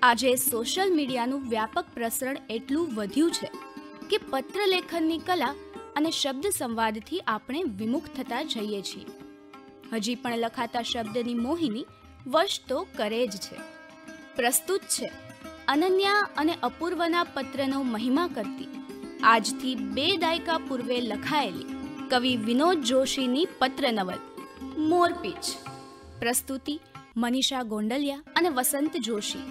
આજે સોશિયલ મીડિયાનું વ્યાપક પ્રસરણ એટલું વધ્યું છે કે પત્રલેખનની કલા અને શબ્દ સંવાદથી આપણે વિમુખ થતા જઈએ છીએ. હજી પણ લખાતા શબ્દની મોહિની વશ તો કરે જ છે. પ્રસ્તુત છે અનન્યા અને અપૂર્વના પત્રનો મહિમા કરતી આજથી 2 દાયકા પૂર્વે લખાયેલી કવિ વિનોદ જોશીની પત્ર નવલ મોરપીંછ. પ્રસ્તુતિ મનીષા ગોંડલિયા અને વસંત જોશી.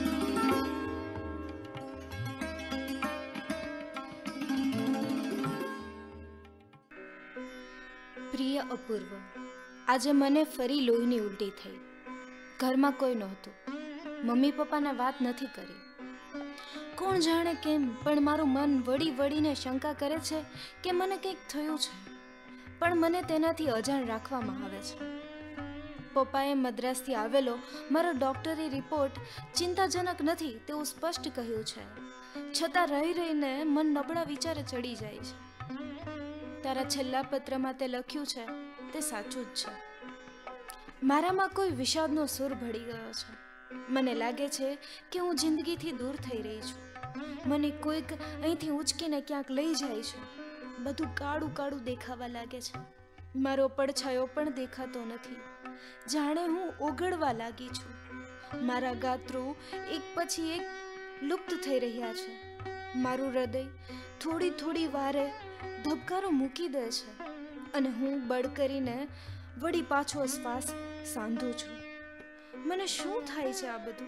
પ્રિય અપૂર્વ, આજે મને ફરી લોહીની ઉલટી થઈ. ઘરમાં કોઈ નહોતું. મમ્મી પપ્પાને વાત નથી કરી. કોણ જાણે કેમ પણ મારું મન વળીને શંકા કરે છે કે મને કંઈક થયું છે, પણ મને તેનાથી અજાણ રાખવામાં આવે છે. પપ્પાએ મદ્રાસથી આવેલો મારો ડૉક્ટરી રિપોર્ટ ચિંતાજનક નથી તેવું સ્પષ્ટ કહ્યું છે, છતાં રહીને મન નબળા વિચારે ચડી જાય છે. તારા છેલ્લા પત્રમાં તે લખ્યું છે તે સાચું જ છે. મારામાં કોઈ વિષાદનો સૂર ભળી ગયો છે. મને લાગે છે કે હું જિંદગીથી દૂર થઈ રહી છું. મને કોઈક અહીંથી ઉંચકીને ક્યાંક લઈ જાય છે. બધું કાળું કાળું દેખાવા લાગે છે. મારો પડછાયો પણ દેખાતો નથી. જાણે હું ઓગળવા લાગી છું. મારા ગાત્રો એક પછી એક લુપ્ત થઈ રહ્યા છે. મારું હૃદય થોડી વારે ધબકારો મૂકી દે છે અને હું બળ કરીને વળી પાછો શ્વાસ સાંધું છું. મને શું થાય છે આ બધું?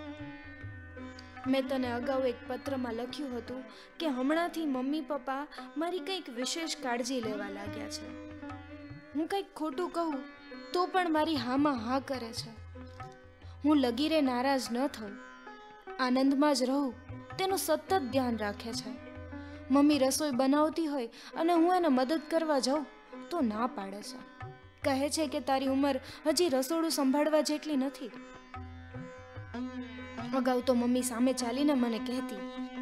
મેં તને અગાઉ એક પત્રમાં લખ્યું હતું કે હમણાંથી મમ્મી પપ્પા મારી કંઈક વિશેષ કાળજી લેવા લાગ્યા છે. હું કંઈક ખોટું કહું તો પણ મારી હામાં હા કરે છે. હું લગીરે નારાજ ન થઉં, આનંદમાં જ રહું તેનું સતત ધ્યાન રાખે છે. મમ્મી રસોઈ બનાવતી હોય અને હું એને મદદ કરવા જાઉં તો ના પાડે છે. કહે છે કે તારી ઉંમર હજી રસોડું સંભાળવા જેટલી નથી. અગાઉ તો મમ્મી સામે ચાલીને મને કહેતી,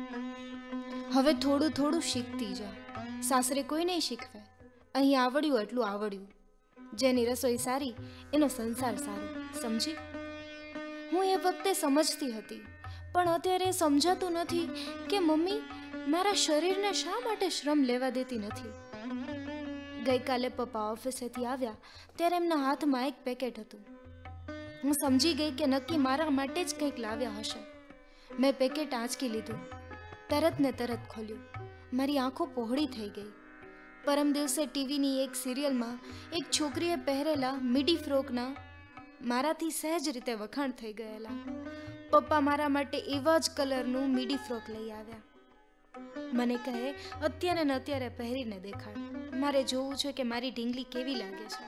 હવે થોડું શીખતી જા. સાસરે કોઈ નહીં શીખવે. અહીં આવડ્યું એટલું આવડ્યું. જેની રસોઈ સારી એનો સંસાર સારો, સમજી? હું એ વખતે સમજતી હતી, પણ અત્યારે સમજાતું નથી કે મમ્મી મારા શરીરને શા માટે શ્રમ લેવા દેતી નથી. ગઈકાલે પપ્પા ઓફિસેથી આવ્યા ત્યારે એમના હાથમાં એક પેકેટ હતું. હું સમજી ગઈ કે નક્કી મારા માટે જ કંઈક લાવ્યા હશે. મેં પેકેટ આંચકી લીધું. તરત ને તરત ખોલ્યું. મારી આંખો પહોળી થઈ ગઈ. પરમ દિવસે ટીવીની એક સિરિયલમાં એક છોકરીએ પહેરેલા મિડી ફ્રોકના મારાથી સહેજ રીતે વખાણ થઈ ગયેલા. પપ્પા મારા માટે એવા જ કલરનું મિડી ફ્રોક લઈ આવ્યા. મને કહે, અત્યારે ને અત્યારે પહેરીને દેખાડ. મારે જોવું છે કે મારી ઢીંગલી કેવી લાગે છે.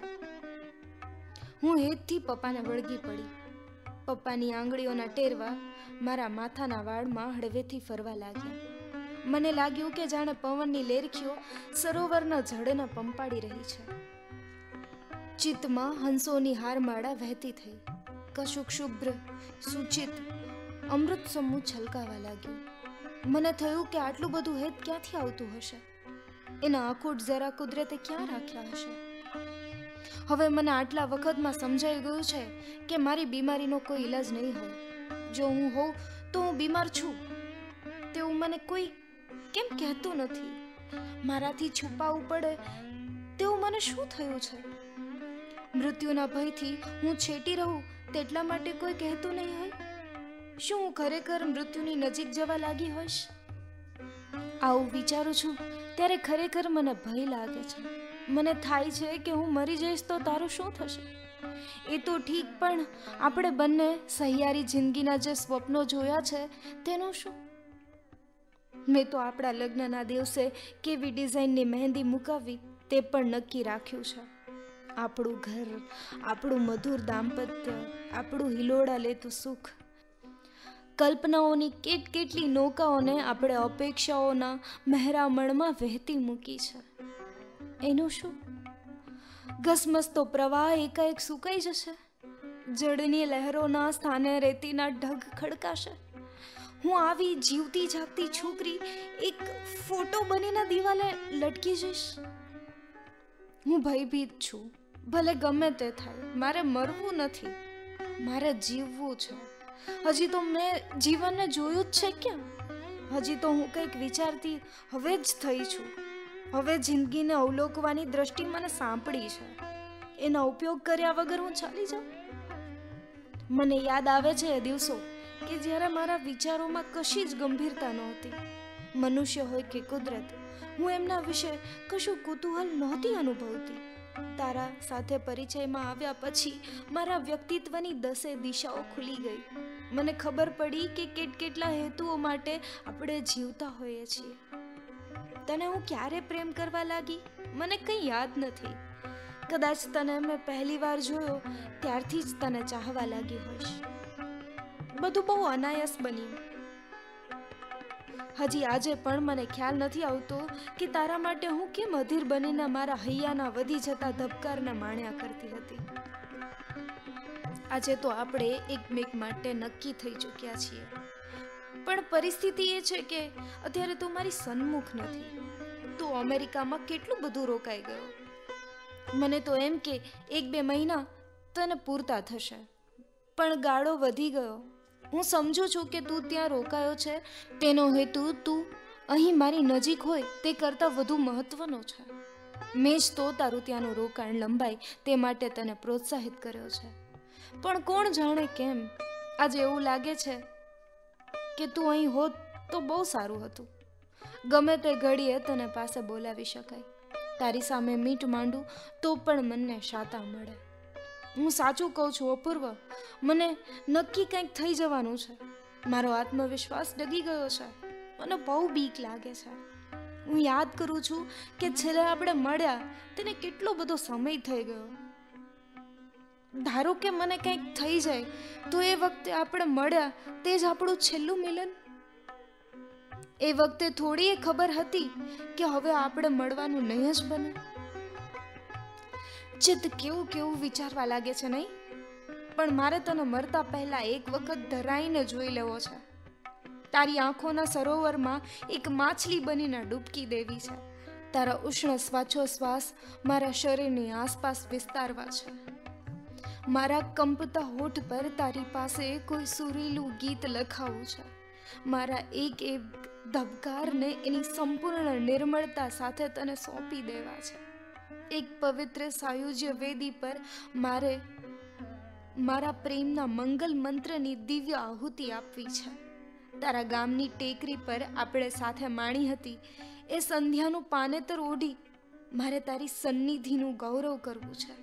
હું હેતથી પપ્પાને વળગી પડી. પપ્પાની આંગળીઓના ટેરવા મારા માથાના વાળમાં હળવેથી ફરવા લાગ્યા. મને લાગ્યું કે જાણે પવનની લેરખીઓ સરોવરના જળને પંપાડી રહી છે. ચિત્તમાં હંસોની હારમાળા વહેતી થઈ. કશુંક શુભ્ર સુચિત અમૃત સમૂહ છલકાવા લાગ્યું. મને થયું કે આટલું બધું હેત ક્યાંથી આવતું હશે? એના અખૂટ જરા કુદરતે ક્યાં રાખ્યા હશે? હવે મને આટલા વખતમાં સમજાઈ ગયું છે કે મારી બીમારીનો કોઈ ઈલાજ નહીં હોય. જો હું હોઉં તો હું બીમાર છું તેવું મને કોઈ કેમ કહેતું નથી. મારાથી છુપાવવું પડે તેવું મને શું થયું છે? મૃત્યુના ભયથી હું છેટી રહું તેટલા માટે કોઈ કહેતું નહીં હોય. શું હું ખરેખર મૃત્યુની નજીક જવા લાગી હોઈશ? આવું વિચારું છું ત્યારે ખરેખર મને ભય લાગે છે. મને થાય છે કે હું મરી જઈશ તો તારું શું થશે? એ તો ઠીક, પણ આપણે બંને સહિયારી જિંદગીના જે સ્વપ્નો જોયા છે તેનું શું? મેં તો આપણા લગ્નના દિવસે કેવી ડિઝાઇનની મહેંદી મુકાવી તે પણ નક્કી રાખ્યું છે. આપણું ઘર, આપણું મધુર દાંપત્ય, આપણું હિલોડા લેતું સુખ. કલ્પનાઓની કેટલી નૌકાઓને આપણે અપેક્ષાઓના મહેરામણમાં વહેતી મૂકી છે. એનું શું? ઘસમસતો પ્રવાહ એકાએક સુકાઈ જશે. જળની લહેરોના સ્થાને રેતીના ઢગ ખડકાશે. હું આવી જીવતી જાગતી છોકરી એક ફોટો બનીને દિવાલે લટકી જઈશ. હું ભયભીત છું. ભલે ગમે તે થાય, મારે મરવું નથી, મારે જીવવું છે. હજી તો મેં જીવનને જોયું જ છે ક્યાં? હજી તો હું કંઈક વિચારતી હવે જ થઈ છું. હવે જિંદગીને અવલોકવાની દ્રષ્ટિ મને સાંપડી છે. એનો ઉપયોગ કર્યા વગર હું ચાલી જાઉં? મને યાદ આવે છે એ દિવસો કે જ્યારે મારા વિચારોમાં કશી જ ગંભીરતા નહોતી. મનુષ્ય હોય કે કુદરત, હું એમના વિશે કશું કુતૂહલ નહોતી અનુભવતી. તારા સાથે પરિચયમાં આવ્યા પછી મારા વ્યક્તિત્વની 10 દિશાઓ ખુલી ગઈ. મને ખબર પડી કે કેટલા હેતુઓ માટે આપણે જીવતા હોઈએ છીએ. તને હું ક્યારે પ્રેમ કરવા લાગી મને કંઈ યાદ નથી. કદાચ તને મેં પહેલી વાર જોયો ત્યારથી જ તને ચાહવા લાગી હોઈશ. બધું બહુ અનાયાસ બન્યું. હજી આજે પણ મને ખ્યાલ નથી આવતો કે તારા માટે હું કેમ અધીર બનીને મારા હૈયાના વધી જતા ધબકારને માણ્યા કરતી હતી. આજે તો આપણે એકમેક માટે નક્કી થઈ ચૂક્યા છીએ, પણ પરિસ્થિતિ એ છે કે અત્યારે તું મારી સન્મુખ નથી. તું અમેરિકામાં કેટલું બધું રોકાઈ ગયો. મને તો એમ કે 1-2 મહિના તને પૂરતા થશે, પણ ગાળો વધી ગયો. હું સમજુ છું કે તું ત્યાં રોકાયો છે તેનો હેતુ તું અહીં મારી નજીક હોય તે કરતાં વધુ મહત્વનો છે. મેં જ તો તારું ત્યાંનું રોકાણ લંબાય તે માટે તને પ્રોત્સાહિત કર્યો છે. પણ કોણ જાણે કેમ આજે એવું લાગે છે કે તું અહીં હોત તો બહુ સારું હતું. ગમે તે ઘડીએ તને પાસે બોલાવી શકાય. તારી સામે મીટ માંડું તો પણ મનને શાતા મળે. હું સાચું કહું છું અપૂર્વ, મને નક્કી કંઈક થઈ જવાનું છે. મારો આત્મવિશ્વાસ ડગી ગયો છે. મને બહુ બીક લાગે છે. હું યાદ કરું છું કે છેલ્લે આપણે મળ્યા તેને કેટલો બધો સમય થઈ ગયો. ધારો કે મને કંઈક થઈ જાય તો એ વખતે આપણે મળ્યા તે જ આપણું છેલ્લું મિલન. એ વખતે થોડી એ ખબર હતી કે હવે આપણે મળવાનું નહીં જ બને. ચિત્ત કેવું વિચારવા લાગે છે નહીં? પણ મારે તને મરતા પહેલા એક વખત ધરાઈને જોઈ લેવો છે. તારી આંખોના સરોવરમાં એક માછલી બનીને ડૂબકી દેવી છે. તારા ઉષ્ણ શ્વાસોશ્વાસ મારા શરીરની આસપાસ વિસ્તારવા છે. મારા કંપતા હોઠ પર તારી પાસે કોઈ સુરીલું ગીત લખાવું છે. મારા એક ધબકારને એની સંપૂર્ણ નિર્મળતા સાથે તને સોંપી દેવા છે. એક પવિત્ર સાયુજ્ય વેદી પર મારે મારા પ્રેમના મંગલ મંત્રની દિવ્ય આહુતિ આપવી છે. તારા ગામની ટેકરી પર આપણે સાથે માણી હતી એ સંધ્યાનું પાનેતર ઓઢી મારે તારી સન્નિધિનું ગૌરવ કરવું છે.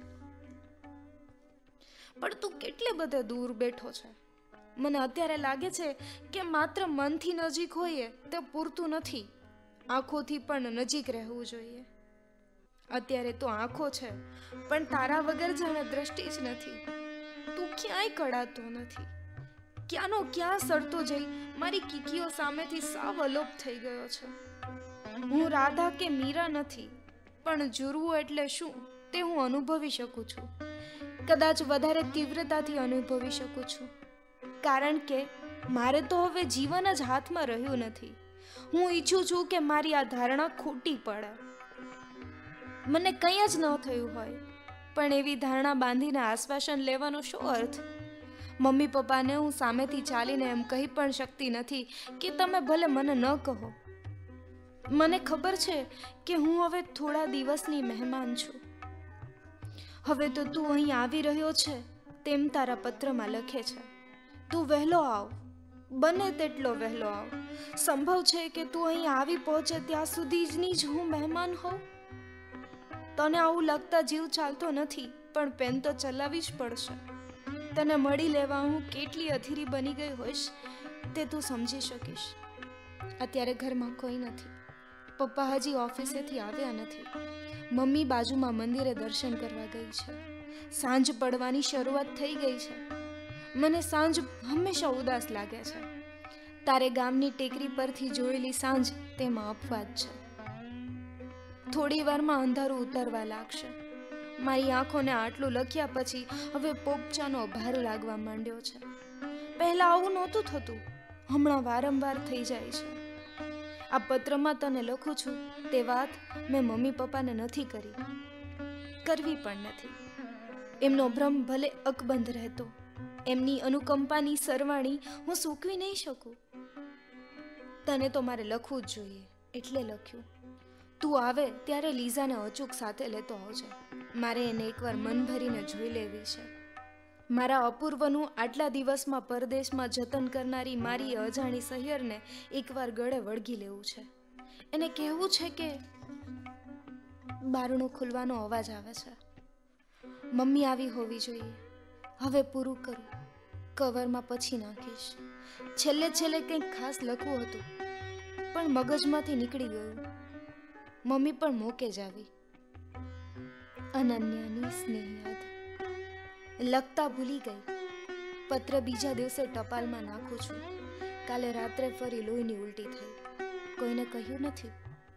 પણ તું કેટલે બધે દૂર બેઠો છે. મને અત્યારે લાગે છે કે માત્ર મનથી નજીક હોઈએ તે પૂરતું નથી, આંખોથી પણ નજીક રહેવું જોઈએ. અત્યારે તો આંખો છે પણ તારા વગર જાણે દ્રષ્ટિ જ નથી. તું ક્યાંય કળાતો નથી. ક્યાંનો ક્યાં સરતો જઈ મારી કીકીઓ સામેથી સાવ અલોપ થઈ ગયો છે. હું રાધા કે મીરા નથી, પણ જુરવું એટલે શું તે હું અનુભવી શકું છું. કદાચ વધારે તીવ્રતાથી અનુભવી શકું છું, કારણ કે મારે તો હવે જીવન જ હાથમાં રહ્યું નથી. હું ઈચ્છું છું કે મારી આ ધારણા ખોટી પડે. મને કંઈ જ ન થયું હોય, પણ એવી ધારણા બાંધીને આશ્વાસન લેવાનો શું અર્થ? મમ્મી પપ્પાને હું સામેથી ચાલીને એમ કહી પણ શકતી નથી કે તમે ભલે મને ન કહો. મને ખબર છે કે હું હવે થોડા દિવસની મહેમાન છું. હવે તો તું અહીં આવી રહ્યો છે તેમ તારા પત્રમાં લખે છે. તું વહેલો આવ, બને તેટલો વહેલો આવ. સંભવ છે કે તું અહીં આવી પહોંચે ત્યાં સુધીની જ હું મહેમાન હોઉં. તને આવું લગતા જીવ ચાલતો નથી, પણ પેન તો ચલાવવી જ પડશે. તને મળી લેવા હું કેટલી અધીરી બની ગઈ હોઈશ તે તું સમજી શકીશ. અત્યારે ઘરમાં કોઈ નથી. પપ્પા હજી ઓફિસેથી આવ્યા નથી. મમ્મી બાજુમાં મંદિરે દર્શન કરવા ગઈ છે. સાંજ પડવાની શરૂઆત થઈ ગઈ છે. મને સાંજ હંમેશા ઉદાસ લાગે છે. તારે ગામની ટેકરી પરથી જોયેલી સાંજ તેમાં અપવાદ છે. થોડી વારમાં અંધારું ઉતરવા લાગશે. મારી આંખોને આટલું લખ્યા પછી હવે પોપચાનો ભાર લાગવા માંડ્યો છે. પહેલાં આવું નહોતું થતું, હમણાં વારંવાર થઈ જાય છે. આ પત્રમાં તને લખું છું તે વાત મેં મમ્મી પપ્પાને નથી કરવી પણ નથી. એમનો ભ્રમ ભલે અકબંધ રહેતો, એમની અનુકંપાની સરવાણી હું સૂકવી નહીં શકું. તને તો મારે લખવું જ જોઈએ એટલે લખ્યું. તું આવે ત્યારે લીઝાને અચૂક સાથે લેતો આવજે. મારે એને એકવાર મન ભરીને જોઈ લેવી છે. મારા અપૂર્વનું આટલા દિવસમાં પરદેશમાં જતન કરનારી મારી અજાણી સહિયરને એકવાર ગળે વળગી લેવું છે. એને કહેવું છે કે બારણું ખુલવાનો અવાજ આવે છે. મમ્મી આવી હોવી જોઈએ. હવે પૂરું કરું, કવરમાં પછી નાખીશ. છેલ્લે કંઈક ખાસ લખવું હતું પણ મગજમાંથી નીકળી ગયું. મમ્મી પણ મોકે જ આવી. અનન્યાની સ્નેહ યાદ લખતા ભૂલી ગઈ. પત્ર બીજા દિવસે ટપાલમાં નાખું છું. કાલે રાત્રે ફરી લોહીની ઉલટી થઈ. કોઈને કહ્યું નથી.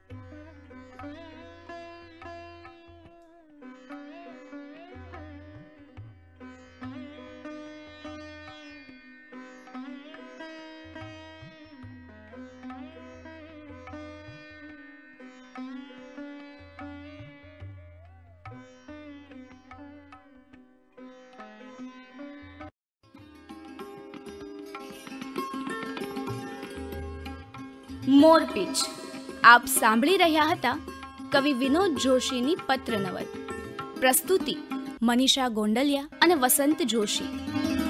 મોરપીંછ. આપ સાંભળી રહ્યા હતા કવિ વિનોદ જોશીની પત્ર નવલ. પ્રસ્તુતિ મનીષા ગોંડલિયા અને વસંત જોશી.